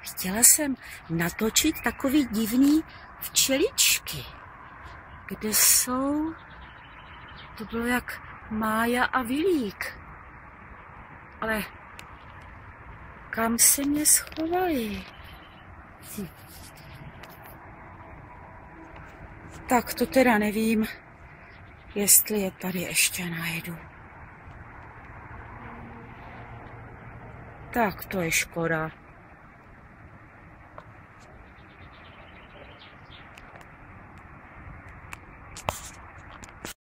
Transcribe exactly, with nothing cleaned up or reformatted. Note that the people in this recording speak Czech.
chtěla jsem natočit takový divný včeličky, kde jsou, to bylo jak Mája a Vilík, ale kam se mě schovali? Hm. Tak to teda nevím, jestli je tady ještě najdu. Tak to je škoda.